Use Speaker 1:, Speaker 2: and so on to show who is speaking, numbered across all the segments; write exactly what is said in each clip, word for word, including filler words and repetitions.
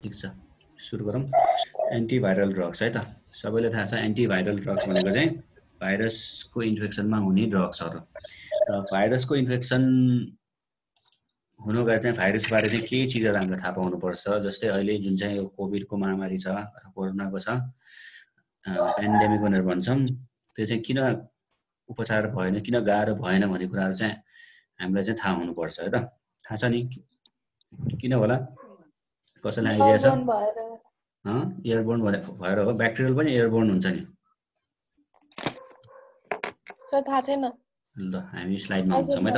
Speaker 1: ठिक छ, सुरु गरौँ। एन्टिभाइरल ड्रग्स है त, सबैलाई थाहा छ एन्टिभाइरल ड्रग्स भनेको चाहिँ भाइरसको इन्फेक्सनमा हुने ड्रग्सहरू। र भाइरसको इन्फेक्सन हुनुको चाहिँ भाइरसबारे चाहिँ केही चिजहरू हामीले थाहा पाउनुपर्छ। जस्तै अहिले जुन चाहिँ यो कोभिडको महामारी छ अथवा कोरोनाको छ, पेन्डेमिक भनेर भन्छौँ, त्यो चाहिँ किन उपचार भएन, किन गाह्रो भएन भन्ने कुराहरू चाहिँ हामीलाई चाहिँ थाहा हुनुपर्छ है त। थाहा छ नि किन होला, कसैलाई आइडिया छ? एयरबोर्न भएर हो, ब्याक्टेरियल पनि एयरबोर्न हुन्छ नि?
Speaker 2: थाहा छैन।
Speaker 1: ल हामी स्लाइडमा आउँछौँ है त,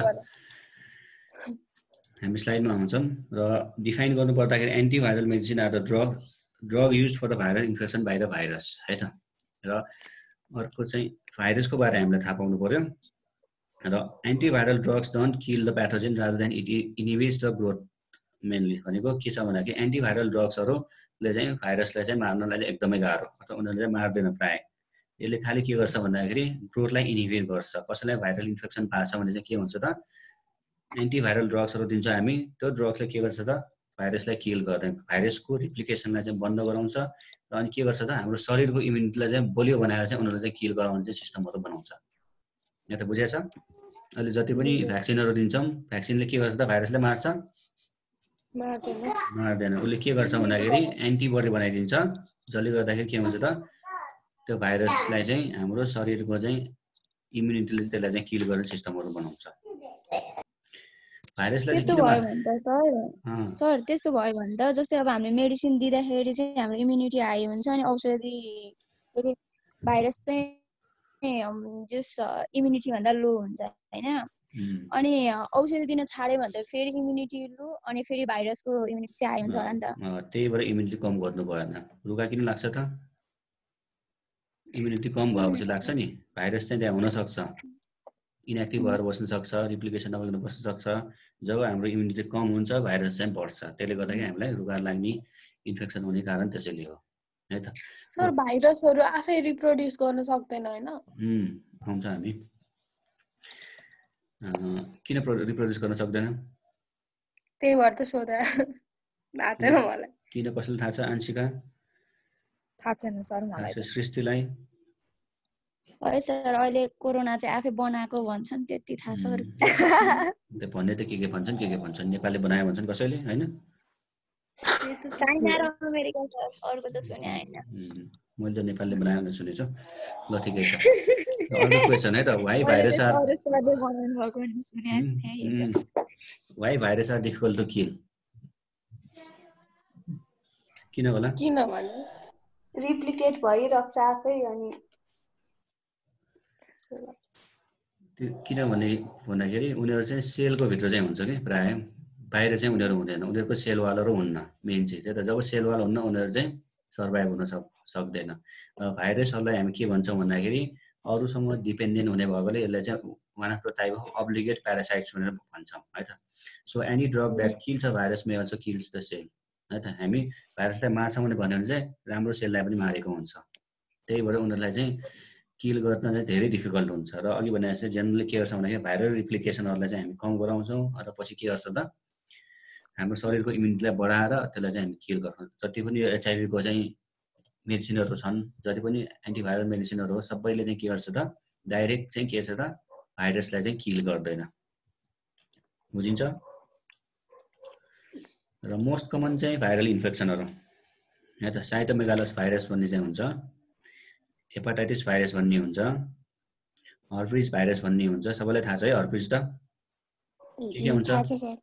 Speaker 1: हामी स्लाइडमा आउँछौँ र डिफाइन गर्नुपर्दाखेरि antiviral medicine are the drug drug use for the viral infection by the virus है त। र अर्को चाहिँ भाइरसको बारे हामीलाई थाहा पाउनु पर्यो। र antiviral drugs don't kill the pathogen rather than it inhibits the growth. Mainly भनेको के छ भन्दाखेरि एन्टिभाइरल ड्रग्सहरूले चाहिँ भाइरसलाई चाहिँ मार्नलाई चाहिँ एकदमै गाह्रो, अथवा उनीहरूले चाहिँ मार्दैन प्रायः। यसले खालि के गर्छ भन्दाखेरि ग्रोथलाई इनिबिट गर्छ। कसैलाई भाइरल इन्फेक्सन पार्छ भने चाहिँ के हुन्छ त, एन्टिभाइरल ड्रग्सहरू दिन्छ हामी, त्यो ड्रग्सले के गर्छ त भाइरसलाई किल गर्दैन, भाइरसको रिप्लिकेसनलाई चाहिँ बन्द गराउँछ। र अनि के गर्छ त हाम्रो शरीरको इम्युनिटीलाई चाहिँ बलियो बनाएर चाहिँ उनीहरूले चाहिँ किल गराउने चाहिँ सिस्टमहरू बनाउँछ। यहाँ त बुझेछ? अहिले जति पनि भ्याक्सिनहरू दिन्छौँ, भ्याक्सिनले के गर्छ त भाइरसले मार्छ? मार्दैन। उसले के गर्छ भन्दाखेरि एन्टिबडी बनाइदिन्छ, जसले गर्दाखेरि के हुन्छ त त्यो भाइरसलाई चाहिँ हाम्रो शरीरको चाहिँ इम्युनिटीले त्यसलाई चाहिँ किल गर्ने सिस्टमहरू बनाउँछ। भाइरसलाई
Speaker 2: त्यस्तो भयो भने त सर सर त्यस्तो भयो भने त जस्तै अब हामीले मेडिसिन दिँदाखेरि चाहिँ हाम्रो इम्युनिटी हाई हुन्छ, अनि औषधि फेरि भाइरस चाहिँ जस इम्युनिटी भन्दा लो हुन्छ हैन। अनि औषधि दिन छाड्यो भने त फेरि इम्युनिटी लो, अनि फेरि भाइरसको इम्युनिटी चाहिँ हाई हुन्छ होला नि त।
Speaker 1: त्यही भएर इम्युनिटी कम गर्नु भएन। रुगा किन लाग्छ त? इम्युनिटी कम भएपछि लाग्छ नि। भाइरस चाहिँ त्यहाँ हुन सक्छ, इनएक्टिभ भएर बस्न सक्छ, रिप्लिकेसन नभइकन बस्न सक्छ। जब हाम्रो इम्युनिटी कम हुन्छ भाइरस चाहिँ बढ्छ, त्यसले गर्दाखेरि हामीलाई रुगा लाग्ने, इन्फेक्सन हुने कारण त्यसैले हो है त।
Speaker 2: सर भाइरसहरू आफै रिप्रोड्युस गर्न सक्दैन हैन?
Speaker 1: उम् आउँछ हामी किन रिप्रोड्युस गर्न सक्दैन?
Speaker 2: त्यही भएर त सोधे, थाहा छैन मलाई।
Speaker 1: किन, कसैले थाहा छ? आंशिका
Speaker 2: थाहा छैन सर मलाई।
Speaker 1: सृष्टिलाई
Speaker 2: है सर अहिले कोरोना चाहिँ आफै बनाएको भन्छन्, त्यति थाहा छ।
Speaker 1: त्यो भन्ने त के के भन्छन्, के के भन्छन्, नेपालले बनायो भन्छन् कसैले हैन?
Speaker 2: चाइना र अमेरिका सर, अरूको त सुने हैन।
Speaker 1: मैले त नेपालले बनायो भनेर सुनेछु। ल ठिकै छ। अर्को क्वेशन है त, why virus are why virus are difficult to kill? किन होला?
Speaker 2: किनभने रिप्लिकेट भइरहेको छ आफै, अनि
Speaker 1: किनभने भन्दाखेरि उनीहरू चाहिँ सेलको भित्र चाहिँ हुन्छ कि प्राय, बाहिर चाहिँ उनीहरू हुँदैन। उनीहरूको सेलवालहरू हुन्न, मेन चिज है त। जब सेलवाल हुन्न उनीहरू चाहिँ सर्भाइभ हुन सक् सक्दैन। भाइरसहरूलाई हामी के भन्छौँ भन्दाखेरि अरूसँग डिपेन्डेन्ट हुने भएकोले यसलाई चाहिँ one of the type of obligate parasites भनेर भन्छौँ है त। So any drug that kills a virus may also kills the cell है त। हामी भाइरसलाई मार्छौँ भने भन्यो भने चाहिँ राम्रो सेललाई पनि मारेको हुन्छ। त्यही भएर उनीहरूलाई चाहिँ किल गर्न चाहिँ धेरै डिफिकल्ट हुन्छ। र अघि भने जस्तै जेनरली के गर्छ भन्दाखेरि भाइरल रिप्लिकेसनहरूलाई चाहिँ हामी कम गराउँछौँ, अथवा पछि के गर्छ त हाम्रो शरीरको इम्युनिटीलाई बढाएर त्यसलाई चाहिँ हामी किल गर्छौँ। जति पनि यो एचआइभीको चाहिँ मेडिसिनहरू छन्, जति पनि एन्टिभाइरल मेडिसिनहरू हो, सबैले चाहिँ के गर्छ त डाइरेक्ट चाहिँ के छ त भाइरसलाई चाहिँ किल गर्दैन। बुझिन्छ? र मोस्ट कमन चाहिँ भाइरल इन्फेक्सनहरू है त, साइटोमेगालस भाइरस भन्ने चाहिँ हुन्छ, हेपाटाइटिस भाइरस भन्ने हुन्छ, हर्पिस भाइरस भन्ने हुन्छ। सबैलाई थाहा छ है हर्पिस त के के हुन्छ?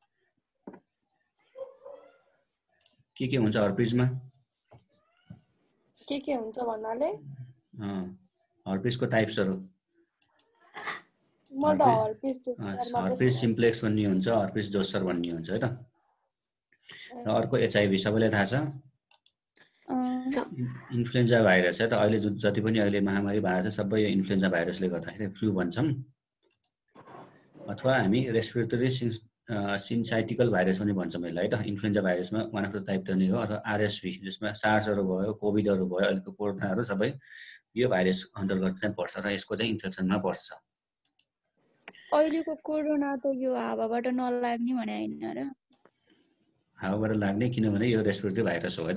Speaker 1: के के हुन्छ हर्पिसमा?
Speaker 2: के के हुन्छ भन्नाले
Speaker 1: हर्पिसको टाइप्सहरू
Speaker 2: म त हर्पिस
Speaker 1: हर्पिस सिम्प्लेक्स भन्ने हुन्छ, हर्पिस जोस्टर भन्ने हुन्छ है त। र अर्को एचआइभी सबैलाई थाहा छ, इन्फ्लुएन्जा भाइरस है त। अहिले जति पनि अहिले महामारी भएको छ सबै यो इन्फ्लुएन्जा भाइरसले गर्दाखेरि फ्लू भन्छौँ, अथवा हामी रेस्पिरेटरी सिन्साइटिकल भाइरस पनि भन्छौँ यसलाई है त। इन्फ्लुएन्जा भाइरसमा वान अफ द टाइप पनि हो, अथवा आरएसभी जसमा सार्सहरू भयो, कोभिडहरू भयो, अहिलेको कोरोनाहरू सबै यो भाइरस अन्तर्गत चाहिँ पर्छ र यसको चाहिँ इन्फेक्सनमा पर्छ।
Speaker 2: अहिलेको कोरोना त यो हावाबाट नलाग्ने भने हैन र?
Speaker 1: हावाबाट लाग्ने, किनभने यो रेस्पिरेटरी भाइरस हो है त।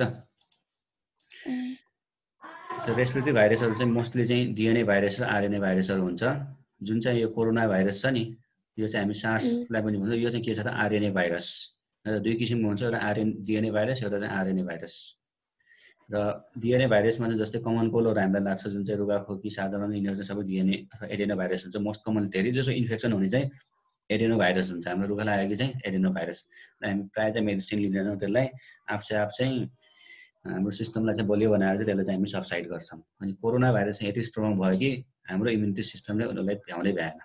Speaker 1: रेस्पिरेटरी भाइरसहरू चाहिँ मोस्टली चाहिँ डिएनए भाइरस र आरएनए भाइरसहरू हुन्छ। जुन चाहिँ यो कोरोना भाइरस छ नि, यो चाहिँ हामी सार्सलाई पनि भन्छौँ, यो चाहिँ के छ त आरएनए भाइरस। दुई किसिमको हुन्छ, एउटा आरएन डिएनए भाइरस, एउटा चाहिँ आरएनए भाइरस। र डिएनए भाइरसमा चाहिँ जस्तै कमन कोल्डहरू हामीलाई लाग्छ, जुन चाहिँ रुगाखोकी साधारण यिनीहरू चाहिँ सबै डिएनए अथवा एडेनो भाइरस हुन्छ। मोस्ट कमन धेरै जसो इन्फेक्सन हुने चाहिँ एडेनो भाइरस हुन्छ। हाम्रो रुगा लागेको चाहिँ एडेनो भाइरस। हामी प्रायः चाहिँ मेडिसिन लिँदैनौँ त्यसलाई, आफसे आफ चाहिँ हाम्रो सिस्टमलाई चाहिँ बलियो बनाएर चाहिँ त्यसलाई चाहिँ हामी सबसाइड गर्छौँ। अनि कोरोना भाइरस चाहिँ यति स्ट्रङ भयो कि हाम्रो इम्युनिटी सिस्टमले उनीहरूलाई भ्याउनै भ्याएन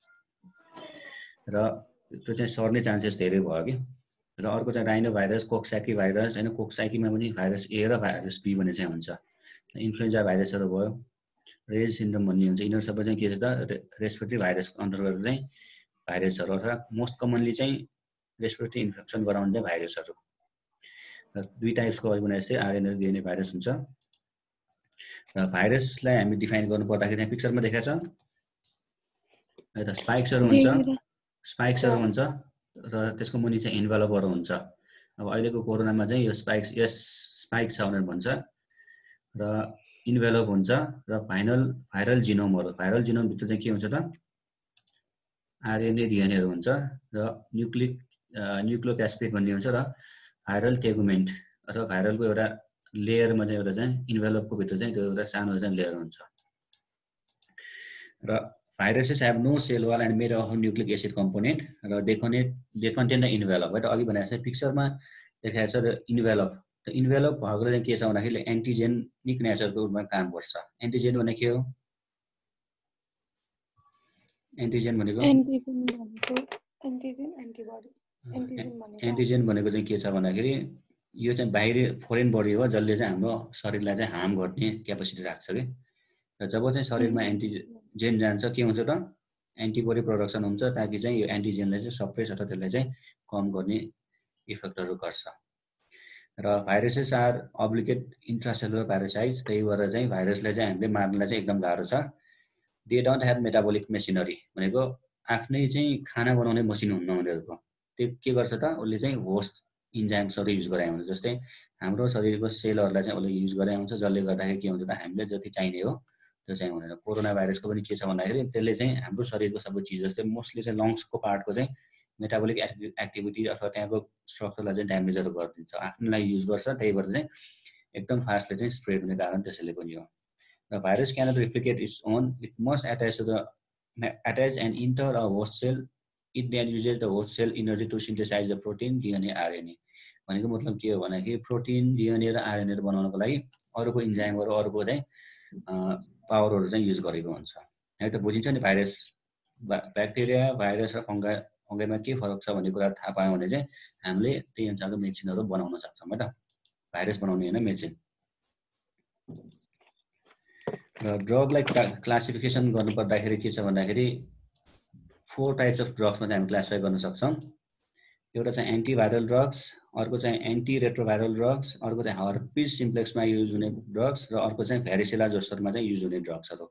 Speaker 1: र त्यो चाहिँ सर्ने चान्सेस धेरै भयो कि। र अर्को चाहिँ राइनो भाइरस, कोक्साकी भाइरस होइन, कोक्साकीमा पनि भाइरस ए र भाइरस बी भन्ने चाहिँ हुन्छ। इन्फ्लुएन्जा भाइरसहरू भयो, रेज सिन्ड्रोम भन्ने हुन्छ। यिनीहरू सबै चाहिँ के छ त रेस्पिरेटरी भाइरस अन्तर्गत चाहिँ भाइरसहरू, अथवा मोस्ट कमनली चाहिँ रेस्पिरेटरी इन्फेक्सन गराउने चाहिँ भाइरसहरू। दुई टाइप्सको अघि भने जस्तै आरएनए र डिएनए भाइरस हुन्छ। र भाइरसलाई हामी डिफाइन गर्नु पर्दाखेरि यहाँ पिक्चरमा देखाएको छ है त, स्पाइक्सहरू हुन्छ, स्पाइक्सहरू हुन्छ र त्यसको मुनि चाहिँ इन्भलपहरू हुन्छ। अब अहिलेको कोरोनामा चाहिँ यो स्पाइक्स यस स्पाइक छ भनेर भन्छ र इन्भेलप हुन्छ र फाइनल भाइरल जिनोमहरू, भाइरल जिनोमभित्र चाहिँ के हुन्छ त आरएनए डिएनएहरू हुन्छ र न्युक्लिक न्युक्लिक एसिड भन्ने हुन्छ र भाइरल टेगुमेन्ट अथवा भाइरलको एउटा लेयरमा चाहिँ एउटा चाहिँ इन्भेलपको भित्र चाहिँ त्यो एउटा सानो चाहिँ लेयर हुन्छ। र viruses have no cell wall and made of nucleic acid component र they connect they contain the envelope है त। अघि भनेको चाहिँ पिक्चरमा देखाएको छ र इन्भेलप, त इन्भेलप भएको चाहिँ के छ भन्दाखेरि एन्टिजेनिक नेचरको रूपमा काम गर्छ। एन्टिजेन भने के हो? एन्टिजेन भनेको एन्टिजेन भनेको चाहिँ के छ भन्दाखेरि यो चाहिँ बाहिरी फोरेन बडी हो जसले चाहिँ हाम्रो शरीरलाई चाहिँ हार्म गर्ने क्यापेसिटी राख्छ कि। र जब चाहिँ शरीरमा एन्टिजेन जान्छ के हुन्छ त एन्टिबडी प्रोडक्सन हुन्छ, ताकि चाहिँ यो एन्टिजेनलाई चाहिँ सप्रेस अथवा त्यसलाई चाहिँ कम गर्ने इफेक्टहरू गर्छ। र viruses are obligate intracellular parasites, त्यही भएर चाहिँ भाइरसलाई चाहिँ हामीले मार्नलाई चाहिँ एकदम गाह्रो छ। They don't have metabolic machinery भनेको आफ्नै चाहिँ खाना बनाउने मसिन हुन्न उनीहरूको। त्यो के गर्छ त उसले चाहिँ होस्ट इन्जाइम्सहरू युज गराएको हुन्छ। जस्तै हाम्रो शरीरको सेलहरूलाई चाहिँ उसले युज गराएको हुन्छ, जसले गर्दाखेरि के हुन्छ त हामीले जति चाहिने हो त्यो चाहिँ हुँदैन। कोरोना भाइरसको पनि के छ भन्दाखेरि त्यसले चाहिँ हाम्रो शरीरको सबै चिज जस्तै मोस्टली चाहिँ लङ्सको पार्टको चाहिँ मेटाबोलिक एक्टिभिटी अथवा त्यहाँको स्ट्रक्चरलाई चाहिँ ड्यामेजहरू गरिदिन्छ, आफ्नोलाई युज गर्छ। त्यही भएर चाहिँ एकदम फास्टले चाहिँ स्प्रेड हुने कारण त्यसैले पनि हो। The virus cannot replicate its own. It must attach to the attach and enter a host cell. It then uses the host cell energy to synthesize the protein, D N A, R N A. भनेको मतलब के हो भन्दाखेरि protein, DNA र RNA बनाउनको लागि अरूको इन्जाइमहरू अरूको चाहिँ पावरहरू चाहिँ युज गरेको हुन्छ है त। बुझिन्छ नि भाइरस, ब्याक्टेरिया, भाइरस र फङ्गा फङ्गाइमा के फरक छ भन्ने कुरा थाहा पायो भने चाहिँ हामीले त्यही अनुसारको मेडिसिनहरू बनाउन सक्छौँ है त। भाइरस बनाउने होइन मेडिसिन। र ड्रगलाई क्लासिफिकेसन गर्नुपर्दाखेरि के छ भन्दाखेरि फोर टाइप्स अफ ड्रग्समा चाहिँ हामी क्लासिफाई गर्न सक्छौँ। एउटा चाहिँ एन्टिभाइरल ड्रग्स, अर्को चाहिँ एन्टी रेट्रोभाइरल ड्रग्स, अर्को चाहिँ हर्पिस सिम्प्लेक्समा युज हुने ड्रग्स र अर्को चाहिँ भ्यारिसेला जोस्टरमा चाहिँ युज हुने ड्रग्सहरू।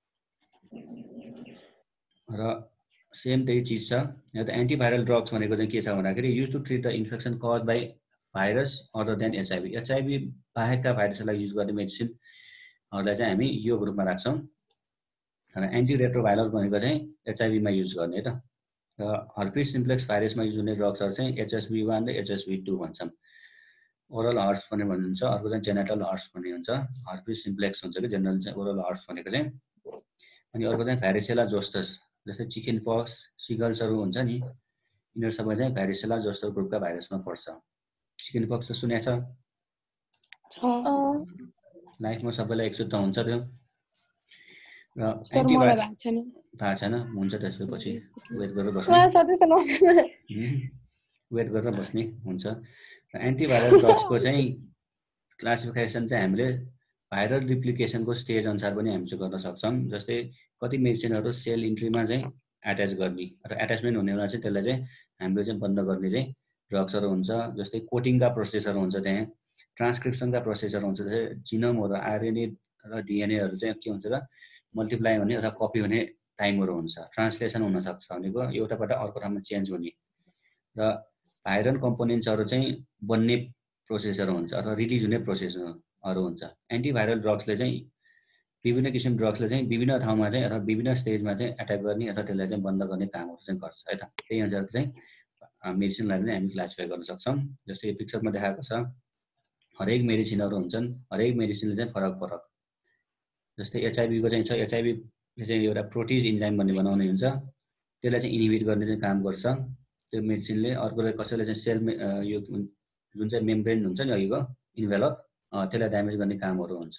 Speaker 1: र सेम त्यही चिज छ। यहाँ त एन्टिभाइरल ड्रग्स भनेको चाहिँ के छ भन्दाखेरि use to treat the infection cause by virus other than HIV. HIV बाहेकका भाइरसलाई युज गर्ने मेडिसिनहरूलाई चाहिँ हामी यो ग्रुपमा राख्छौँ। र एन्टी रेट्रोभाइरल भनेको चाहिँ एचआइभीमा युज गर्ने है त। र हर्पिस सिम्प्लेक्स भाइरसमा युज हुने ड्रग्सहरू चाहिँ एचएसभी वान र एचएसभी टू भन्छौँ। ओरल हर्स भन्ने भन्नुहुन्छ, अर्को चाहिँ जेनेटल हर्स भन्ने हुन्छ। हर्पिस सिम्प्लेक्स हुन्छ कि जेनरल चाहिँ ओरल हर्स भनेको चाहिँ। अनि अर्को चाहिँ भ्यारिसेला जोस्टस, जस्तै चिकन पक्स, सिगल्सहरू हुन्छ नि, यिनीहरू सबै चाहिँ भ्यारिसेला जोस्टर ग्रुपका भाइरसमा पर्छ। चिकन पक्स त सुनेको छ, लाइफमा सबैलाई एकचोटि त हुन्छ त्यो। र एन्टिभाइरल थाहा छैन, हुन्छ त्यसपछि वेट गरेर बस्ने वेट गरेर बस्ने हुन्छ। र एन्टिभाइरल ड्रग्सको चाहिँ क्लासिफिकेसन चाहिँ हामीले भाइरल रिप्लिकेसनको स्टेज अनुसार पनि हामी चाहिँ गर्न सक्छौँ। जस्तै कति मेडिसिनहरू सेल इन्ट्रीमा चाहिँ एट्याच गर्ने र एट्याचमेन्ट हुनेमा चाहिँ त्यसलाई चाहिँ हामीले चाहिँ बन्द गर्ने चाहिँ ड्रग्सहरू हुन्छ। जस्तै कोटिङका प्रोसेसहरू हुन्छ, त्यहाँ ट्रान्सक्रिप्सनका प्रोसेसहरू हुन्छ। जस्तै जिनोमहरू आरएनए र डिएनएहरू चाहिँ के हुन्छ त मल्टिप्लाई हुने अथवा कपी हुने टाइमहरू हुन्छ। ट्रान्सलेसन हुनसक्छ भनेको एउटाबाट अर्को ठाउँमा चेन्ज हुने। र भाइरल कम्पोनेन्ट्सहरू चाहिँ बन्ने प्रोसेसहरू हुन्छ अथवा रिलिज हुने प्रोसेसहरू हुन्छ। एन्टिभाइरल ड्रग्सले चाहिँ विभिन्न किसिम ड्रग्सले चाहिँ विभिन्न ठाउँमा चाहिँ अथवा विभिन्न स्टेजमा चाहिँ एट्याक गर्ने अथवा त्यसलाई चाहिँ बन्द गर्ने कामहरू चाहिँ गर्छ है त। त्यही अनुसार चाहिँ मेडिसिनलाई पनि हामी क्लासिफाई गर्न सक्छौँ। जस्तो यो पिक्चरमा देखाएको छ, हरेक मेडिसिनहरू हुन्छन्, हरेक मेडिसिनले चाहिँ फरक फरक, जस्तै एचआइभीको चाहिँ छ, एचआइभीले चाहिँ एउटा प्रोटिज इन्जाइम भन्ने बनाउने हुन्छ, त्यसलाई चाहिँ इनिबिट गर्ने चाहिँ काम गर्छ त्यो मेडिसिनले। अर्कोले कसैले चाहिँ सेल यो जुन चाहिँ मेम्ब्रेन हुन्छ नि अघिको इन्भेलप, त्यसलाई ड्यामेज गर्ने कामहरू हुन्छ।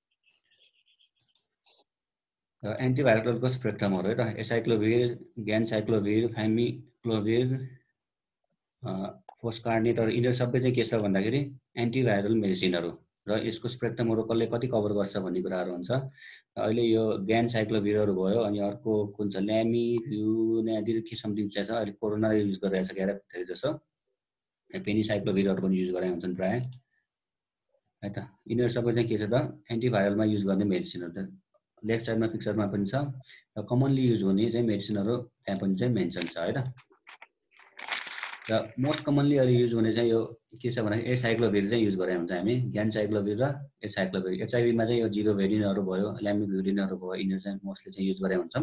Speaker 1: एन्टिभाइरलको स्पेक्ट्रमहरू है त, एसाइक्लोभिर, ग्यानसाइक्लोभिर, फाइमिक्लोभिर, फोस्कार्नेटहरू, यिनीहरू सबै चाहिँ के छ भन्दाखेरि एन्टिभाइरल मेडिसिनहरू र यसको स्पेक्ट्रमहरू कसले कति कभर गर्छ भन्ने कुराहरू हुन्छ। अहिले यो ग्यानसाइक्लोभिरहरू भयो, अनि अर्को कुन छ ल्यामिभ्युनाडिर के समथिङ चाहिँ छ, अहिले कोरोना युज गरिरहेको छ ग्यारा धेरै जसो, पेनिसाइक्लोभिरहरू पनि युज गरेका हुन्छन् प्रायः है त। यिनीहरू सबै चाहिँ के छ त एन्टिभाइरलमा युज गर्ने मेडिसिनहरू त लेफ्ट साइडमा पिक्चरमा पनि छ र कमनली युज हुने चाहिँ मेडिसिनहरू त्यहाँ पनि चाहिँ मेन्सन छ है त। र मोस्ट कमनली अहिले युज हुने चाहिँ यो के छ भन्दाखेरि एसाइक्लोभिर चाहिँ युज गरेका हुन्छ हामी, ग्यानसाइक्लोभिर र एसाइक्लोभिर। एचआइभीमा चाहिँ यो जिरो भेरिनहरू भयो, ल्यामिभ्युरिनहरू भयो, यिनीहरू चाहिँ मोस्टली चाहिँ युज गरेका हुन्छौँ।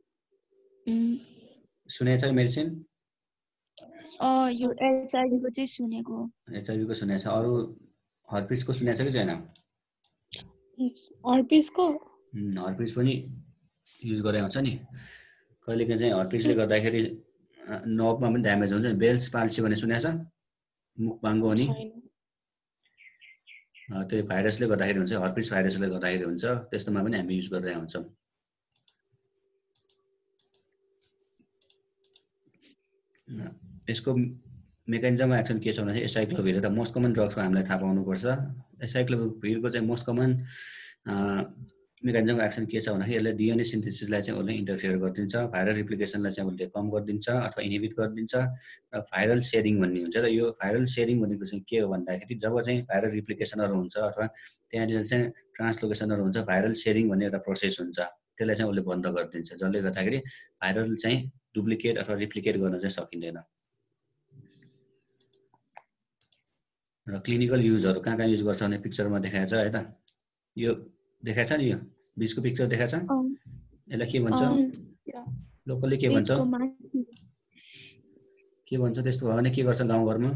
Speaker 1: सुनेको छ मेडिसिन?
Speaker 2: अँ यो एचआइभीको चाहिँ सुनेको।
Speaker 1: एचआइभीको सुनेको छ। अरू हर्पिसको सुनेको छ कि छैन?
Speaker 3: हर्पिसको
Speaker 1: हर्पिस पनि युज गरेको हुन्छ नि। कहिलेकाहीँ चाहिँ हर्पिसले गर्दाखेरि नर्भमा पनि ड्यामेज हुन्छ। बेल्स पाल्सी भन्ने सुनेको छ? मुख बाङ्गो अनि त्यो भाइरसले गर्दाखेरि हुन्छ, हर्पिस भाइरसले गर्दाखेरि हुन्छ, त्यस्तोमा पनि हामी युज गरिरहेका हुन्छौँ। यसको मेकानिजम अफ एक्सन के छ भने एसाइक्लोभिर त मोस्ट कमन ड्रग्सको हामीलाई थाहा पाउनुपर्छ। एसाइक्लोभिरको चाहिँ most common mechanism of action के छ भन्दाखेरि यसले डिएनए सिन्थेसिसलाई चाहिँ उसले इन्टरफियर गरिदिन्छ, भाइरल रिप्लिकेसनलाई चाहिँ उसले कम गरिदिन्छ अथवा इनहिबिट गरिदिन्छ, र भाइरल सेयरिङ भन्ने हुन्छ। र यो भाइरल सेयरिङ भनेको चाहिँ के हो भन्दाखेरि जब चाहिँ भाइरल रिप्लिकेसनहरू हुन्छ अथवा त्यहाँनिर चाहिँ ट्रान्सलोकेसनहरू हुन्छ, भाइरल सेयरिङ भन्ने एउटा प्रोसेस हुन्छ, त्यसलाई चाहिँ उसले बन्द गरिदिन्छ, जसले गर्दाखेरि भाइरल चाहिँ डुप्लिकेट अथवा रिप्लिकेट गर्न चाहिँ सकिँदैन। र क्लिनिकल युजहरू कहाँ कहाँ युज गर्छ भने पिक्चरमा देखाएको छ है त। यो देखाएको छ नि, यो बिचको पिक्चर देखाएको छ, यसलाई के भन्छ लोकली के भन्छ के भन्छ त्यस्तो भयो भने के गर्छ गाउँघरमा?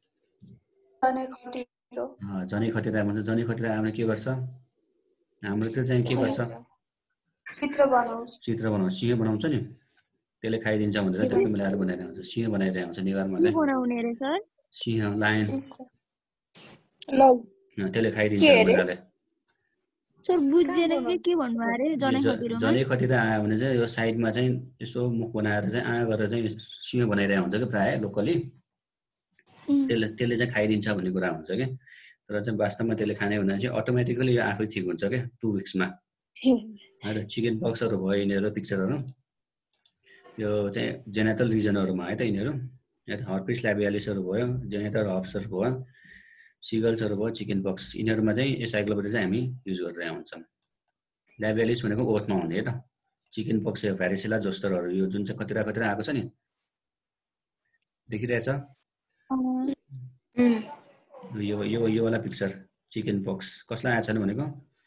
Speaker 1: जनै खतिरा भन्छ। जनै खतिरा आयो भने के गर्छ हाम्रो त्यो चाहिँ के गर्छ? चित्र बनाउँछ, चित्र बनाउँछ, सिंह बनाउँछ नि, त्यसले खाइदिन्छ भनेर त्यसको मिलाएर बनाइरहेको हुन्छ। सिंह बनाइरहेको हुन्छ नेवारमा चाहिँ, सिंह लायन त्यसले खाइदिन्छ उनीहरूले। जनै खतिरा आयो भने चाहिँ यो साइडमा चाहिँ यसो मुख बनाएर चाहिँ आ गरेर चाहिँ सिंह बनाइरहेको हुन्छ कि प्रायः लोकली, त्यसले त्यसले चाहिँ खाइदिन्छ भन्ने कुरा हुन्छ कि। तर चाहिँ वास्तवमा त्यसले खाने हुँदा चाहिँ अटोमेटिकली यो आफै ठिक हुन्छ क्या टु विक्समा। चिकन पक्सहरू भयो यिनीहरू पिक्चरहरू, यो चाहिँ जेनेटल रिजनहरूमा है त यिनीहरू, हर्पिस ल्याबियालिसहरू भयो, जेनेटल हप्सहरू भयो, सिगल्सहरू भयो, चिकन पक्स, यिनीहरूमा चाहिँ एसाइक्लोभिर चाहिँ हामी युज गरिरहेका हुन्छौँ। ल्याबियालिस भनेको ओठमा हुने है त, चिकन पक्स यो भ्यारिसेला जोस्टरहरू यो जुन चाहिँ खतिरा खतिरा आएको छ नि, देखिरहेछ यो यो यो वाला पिक्चर चिकन पक्स कसलाई आएको छैन भनेको?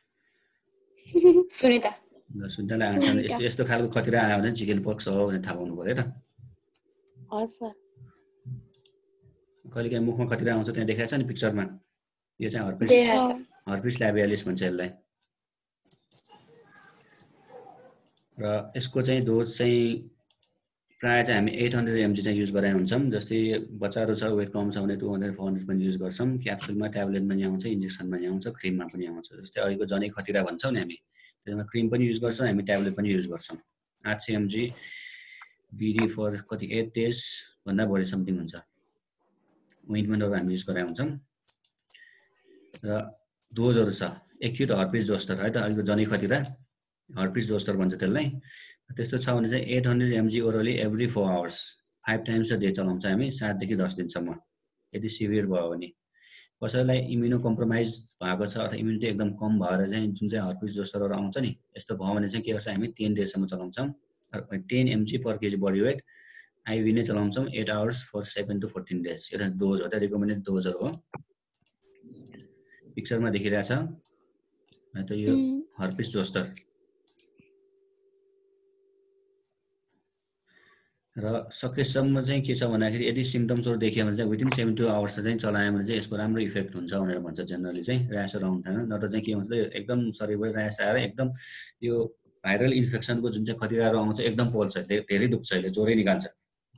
Speaker 1: सुनिता सुनितालाई आएको छैन। यस्तो यस्तो खालको खतिरा आयो भने चिकन पक्स हो भने थाहा पाउनु पर्यो है त। कहिलेकाहीँ मुखमा खतिरा आउँछ, त्यहाँ देखाएको छ नि पिक्चरमा, यो चाहिँ हर्पिस हर्पिस ल्याबियालिस भन्छ यसलाई। र यसको चाहिँ डोज चाहिँ प्रायः चाहिँ हामी एट हन्ड्रेड एमजी चाहिँ युज गरेका हुन्छौँ। जस्तै बच्चाहरू छ वेट कम छ भने टू हन्ड्रेड फोर हन्ड्रेड पनि युज गर्छौँ। क्याप्सुलमा, ट्याब्लेटमा नि आउँछ, इन्जेक्सनमा नि आउँछ, क्रिममा पनि आउँछ। जस्तै अहिलेको जनै खतिरा भन्छौँ नि हामी, त्यसमा क्रिम पनि युज गर्छौँ, हामी ट्याब्लेट पनि युज गर्छौँ। आठ सय एमजी बिडी फर कति एट डेज भन्दा बढी समथिङ हुन्छ। ओइन्टमेन्टहरू हामी युज गरेका हुन्छौँ। र डोजहरू छ एक्युट हर्पिस जोस्टर है त, अहिलेको जनै खतिरा हर्पिस जोस्टर भन्छ त्यसलाई। त्यस्तो छ भने चाहिँ eight hundred MG orally every four hours five times a day चलाउँछ हामी, सातदेखि दस दिनसम्म। यदि सिभियर भयो भने, कसैलाई इम्युनो कम्प्रोमाइज भएको छ अथवा इम्युनिटी एकदम कम भएर चाहिँ जुन चाहिँ हर्पिस जोस्टरहरू आउँछ नि, यस्तो भयो भने चाहिँ के गर्छ हामी टेन डेजसम्म चलाउँछौँ। Ten MG per KG body weight IV नै चलाउँछौँ eight hours for seven to fourteen days. यो त डोज हो, त रिकमेन्डेड डोजहरू हो। पिक्चरमा देखिरहेछ त यो हर्पिस जोस्टर र सकेसम्म चाहिँ के छ भन्दाखेरि यदि सिम्टम्सहरू देखियो भने चाहिँ विदिन सेभेन टु आवर्स चाहिँ चलायो भने चाहिँ यसको राम्रो इफेक्ट हुन्छ भनेर भन्छ जेनरली चाहिँ। ऱ्यासहरू आउँदैन, नत्र चाहिँ के हुन्छ एकदम शरीरभरि ऱ्यास आएर एकदम यो भाइरल इन्फेक्सनको जुन चाहिँ खतिराहरू आउँछ एकदम पोल्छ, धेरै दुख्छ, यसले ज्वरै निकाल्छ।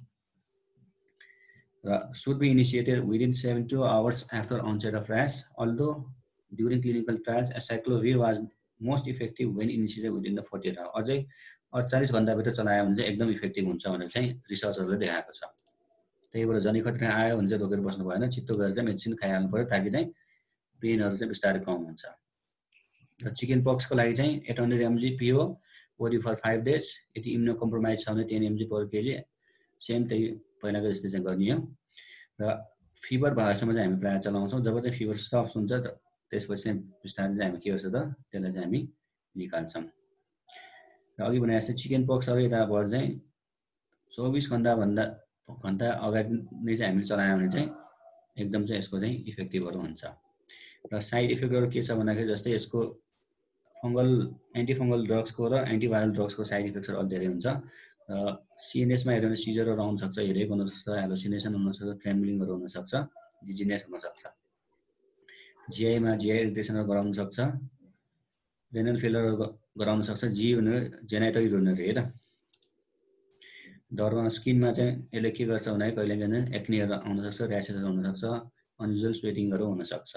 Speaker 1: र should be initiated within seven to two hours after onset of rash, although during clinical trials acyclovir was most effective when initiated within the forty-eight hours। अझै अडचालीस घण्टाभित्र चलायो भने चाहिँ एकदम इफेक्टिभ हुन्छ भनेर चाहिँ रिसर्चहरूले देखाएको छ। त्यही भएर जनी खतरा आयो भने चाहिँ रोकेर बस्नु भएन, छिट्टो गरेर चाहिँ मेडिसिन खाइहाल्नु पर्यो ताकि चाहिँ पेनहरू चाहिँ बिस्तारै कम हुन्छ। र चिकन पक्सको लागि चाहिँ eight hundred MG PO OD for five days. यदि इम्युनो कम्प्रोमाइज छ भने ten MG per KG, same त्यही पहिलाको जस्तै चाहिँ गर्ने हो। र फिभर भएसम्म चाहिँ हामी प्रायः चलाउँछौँ। जब चाहिँ फिभर स्टप्स हुन्छ त्यसपछि चाहिँ बिस्तारै चाहिँ हामी के गर्छ त त्यसलाई चाहिँ हामी निकाल्छौँ। र अघि भने जस्तै चिकन पक्सहरू यता भएर चाहिँ चौबिस घन्टाभन्दा घन्टा अगाडि नै चाहिँ हामीले चलायो भने चाहिँ एकदम चाहिँ यसको चाहिँ इफेक्टिभहरू हुन्छ। र साइड इफेक्टहरू के छ भन्दाखेरि जस्तै यसको फङ्गल एन्टिफङ्गल ड्रग्सको र एन्टिभाइरल ड्रग्सको साइड इफेक्ट्सहरू अलि धेरै हुन्छ। सिएनएसमा हेऱ्यो भने सिजरहरू आउन सक्छ, हेरेको हुनसक्छ, हेलोसिनेसन हुनसक्छ, ट्रेम्बलिङहरू हुनसक्छ, डिजिनेस हुनसक्छ। जिआईमा जिआई इरिटेसनहरू गराउन सक्छ, रेनल फेलरहरू गराउन सक्छ। जी भने जेनाइटल युरिनरी है त। डरमा स्किनमा चाहिँ यसले के गर्छ भने कहिले कहिले एक्नेहरू आउन सक्छ, ऱ्यासेसहरू हुन सक्छ, अनयुजुअल स्वेटिङहरू हुन सक्छ।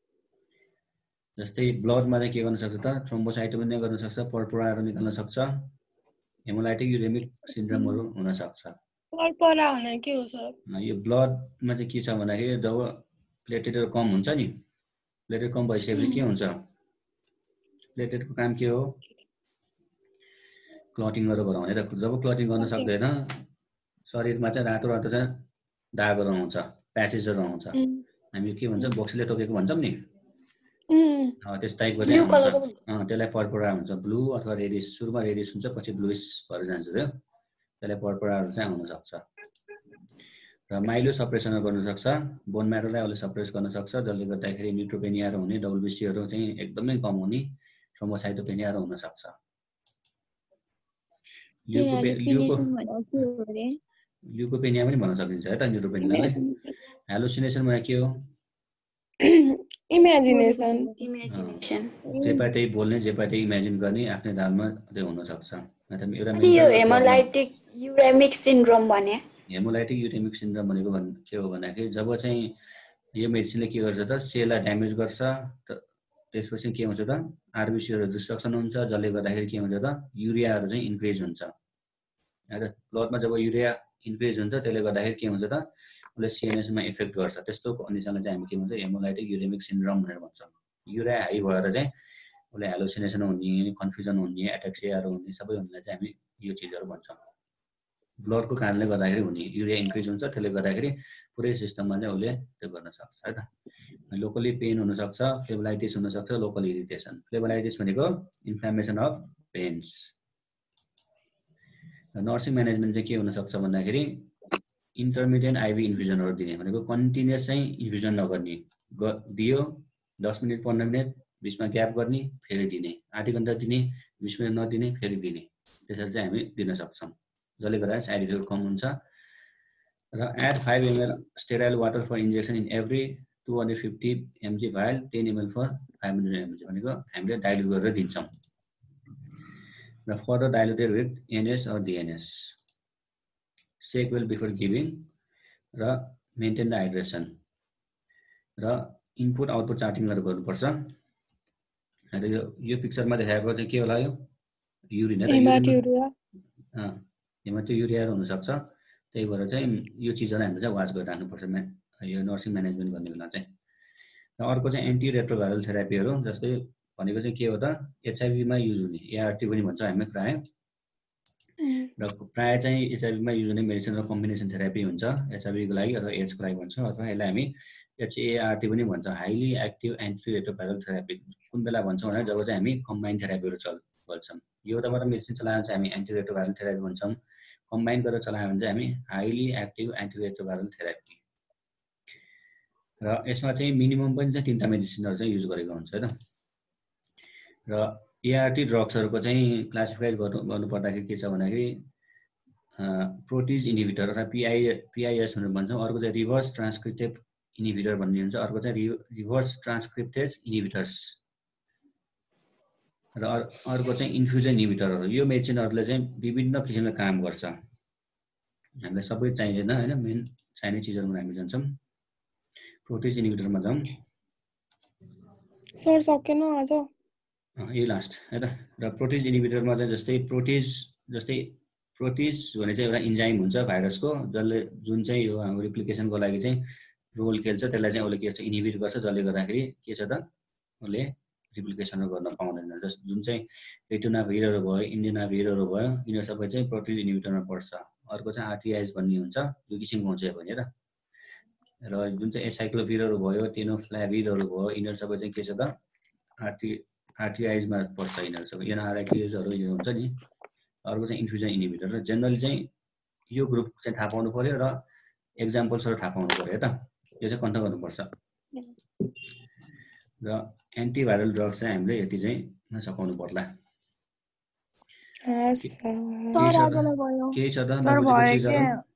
Speaker 1: जस्तै ब्लडमा चाहिँ के गर्न सक्छ त थ्रोम्बोसाइटोपेनिया गर्न सक्छ, पर्पोराहरू निकाल्न सक्छ, हेमोलाइटिक युरेमिक सिन्ड्रोमहरू हुन सक्छ।
Speaker 3: पर्पोरा भने के हो सर?
Speaker 1: यो ब्लडमा चाहिँ के छ भन्दाखेरि जब प्लेटलेटहरू कम हुन्छ नि, प्लेटलेट कम भइसकेपछि के हुन्छ, प्लेटलेटको काम के हो क्लटिङहरू गराउने। र जब क्लटिङ गर्न सक्दैन शरीरमा चाहिँ रातो रातो चाहिँ दागहरू आउँछ, प्याचेसहरू आउँछ, हामी के भन्छ बक्सीले टोकेको भन्छौँ नि, त्यस टाइपको चाहिँ आउँछ। त्यसलाई पर्पोरा हुन्छ, ब्लू अथवा रेडिस। सुरुमा रेडिस हुन्छ पछि ब्लुइस भएर जान्छ त्यो, त्यसलाई पर्पोराहरू चाहिँ आउन सक्छ। र माइलो सप्रेसनहरू गर्न सक्छ, बोन म्यारोलाई अहिले सप्रेस गर्न सक्छ, जसले गर्दाखेरि न्युट्रोपेनियाहरू हुने, डब्लुबिसीहरू चाहिँ एकदमै कम हुने, थ्रोम्बोसाइटोपेनियाहरू हुन सक्छ। ल्युकोपेनिया पनि भन्न सकिन्छ है त न्युट्रोपेनियालाई। हेलोसिनेसनमा के हो?
Speaker 3: इमेजिनेसन।
Speaker 4: इमेजिनेसन
Speaker 1: जे पाए त्यही बोल्ने, जे पाए त्यही इमेजिन गर्ने, आफ्नै दालमा त्यो हुन सक्छ।
Speaker 4: अनि यो हेमोलाइटिक युरेमिक सिन्ड्रोम भने
Speaker 1: हेमोलाइटिक युरेमिक सिन्ड्रोम भनेको के हो भन्दाखेरि जब चाहिँ यो मेडिसिनले के गर्छ त सेललाई ड्यामेज गर्छ, त्यसपछि के हुन्छ त आरबिसीहरू डिस्ट्रक्सन हुन्छ, जसले गर्दाखेरि के हुन्छ त युरियाहरू चाहिँ इन्क्रिज हुन्छ। ब्लडमा जब युरिया इन्क्रिज हुन्छ त्यसले गर्दाखेरि के हुन्छ त उसले सिएनएसमा इफेक्ट गर्छ। त्यस्तो कन्डिसनलाई चाहिँ हामी के भन्छ हेमोलाइटिक युरेमिक सिन्ड्रोम भनेर भन्छौँ। युरिया हाई भएर चाहिँ उसले हेलोसिनेसन हुने, कन्फ्युजन हुने, एटेक्सियाहरू हुने, सबै हुनेलाई चाहिँ हामी यो चिजहरू भन्छौँ। ब्लडको कारणले गर्दाखेरि हुने युरिया इन्क्रिज हुन्छ, त्यसले गर्दाखेरि पुरै सिस्टममा चाहिँ उसले त्यो गर्न सक्छ है त। लोकली पेन हुनसक्छ, फ्लेबलाइटिस हुनसक्छ, लोकल इरिटेसन। फ्लेबलाइटिस भनेको inflammation of veins. Nursing management चाहिँ के हुनसक्छ भन्दाखेरि इन्टरमिडिएट आइभी इन्फ्युजनहरू दिने, भनेको कन्टिन्युस चाहिँ इन्फ्युजन नगर्ने, दियो दस मिनट पन्ध्र मिनट बिचमा ग्याप गर्ने, फेरि दिने, आधी घन्टा दिने, बिस मिनट नदिने, फेरि दिने, त्यसरी चाहिँ हामी दिन सक्छौँ, जसले गर्दा साइड इफेक्ट कम हुन्छ। र add five ML sterile water for injection in every two hundred fifty MG vial, ten ML for five hundred MG, भनेको हामीले डाइल्युट गरेर दिन्छौँ। र further diluted with NS or DNS. Shake well before giving र maintain the hydration. र input output चार्टिङहरू गर्नुपर्छ। यो यो पिक्चरमा देखाएको चाहिँ के होला, यो युरिन है, हेमाटोयुरियाहरू हुनसक्छ। त्यही भएर चाहिँ यो चिजहरू हामीले चाहिँ वाच गरेर राख्नुपर्छ यो नर्सिङ म्यानेजमेन्ट गर्ने बेला चाहिँ। र अर्को चाहिँ एन्टी रेट्रोभाइरल थेरापीहरू, जस्तै भनेको चाहिँ के हो त एचआइभीमा युज हुने एआरटी पनि भन्छ हामी प्रायः। र प्राय चाहिँ एचआइभीमा युज हुने मेडिसिन र कम्बिनेसन थेरापी हुन्छ एचआइभीको लागि अथवा एड्सको लागि भन्छौँ अथवा यसलाई हामी एचएआरटी पनि भन्छौँ हाइली एक्टिभ एन्टिरेट्रोभाइरल थेरापी कुन बेला भन्छौँ भने जब चाहिँ हामी कम्बाइन थेरापीहरू चल गर्छौँ एउटाबाट मेडिसिन चलायो भने चाहिँ हामी एन्टिरेट्रोभाइरल थेरापी भन्छौँ कम्बाइन गरेर चलायो भने चाहिँ हामी हाइली एक्टिभ एन्टिरेट्रोभाइरल थेरापी र यसमा चाहिँ मिनिमम पनि चाहिँ तिनवटा मेडिसिनहरू चाहिँ युज गरेको हुन्छ होइन र एआरटी ड्रग्सहरूको चाहिँ क्लासिफाई गर्नु गर्नुपर्दाखेरि के छ भन्दाखेरि प्रोटिज इनिभिटर अथवा पिआई पिआइएस भनेर भन्छौँ अर्को चाहिँ रिभर्स ट्रान्सक्रिप्टेड इनिभिटर भन्ने हुन्छ अर्को चाहिँ रि रिभर्स ट्रान्सक्रिप्टेड इनिभिटर्स र अर्को चाहिँ इन्फ्युजन इनिभिटरहरू यो मेडिसिनहरूले चाहिँ विभिन्न किसिमको काम गर्छ हामीलाई सबै चाहिँदैन होइन मेन चाहिने चिजहरूमा हामी जान्छौँ प्रोटिज इनिभिटरमा जाउँ
Speaker 3: सर सकेन आज
Speaker 1: ए लास्ट है त र प्रोटिज इनिभिटरमा चाहिँ जस्तै प्रोटिज जस्तै प्रोटिज भने चाहिँ एउटा इन्जाइम हुन्छ भाइरसको जसले जुन चाहिँ यो हाम्रो रिप्लिकेसनको लागि चाहिँ रोल खेल्छ त्यसलाई चाहिँ उसले के गर्छ इनिभिट गर्छ जसले गर्दाखेरि के छ त उसले रिप्लिकेसनहरू गर्न पाउँदैन जस जुन चाहिँ रिटोनाभिरहरू भयो इन्डिनाभिरहरू भयो यिनीहरू सबै चाहिँ प्रोटिज इनिभिटरमा पर्छ अर्को चाहिँ आरटिआइएस भन्ने हुन्छ यो किसिमको हुन्छ भने र र जुन चाहिँ एसाइक्लोभिरहरू भयो टेनोफ्लाभिरहरू भयो यिनीहरू सबै चाहिँ के छ त आरटी आरटिआइएसमा पर्छ यिनीहरू सबै एनआरआइटिएसहरू यो हुन्छ नि अर्को चाहिँ इन्फ्युजन इनिभिटर र जेनरली चाहिँ यो ग्रुप चाहिँ थाहा पाउनु पर्यो र एक्जाम्पल्सहरू थाहा पाउनु पर्यो है त यो चाहिँ कन्ट गर्नुपर्छ र एन्टिभाइरल ड्रग्स चाहिँ हामीले यति चाहिँ सकाउनु पर्ला केही छ त नबुझेको चिजहरू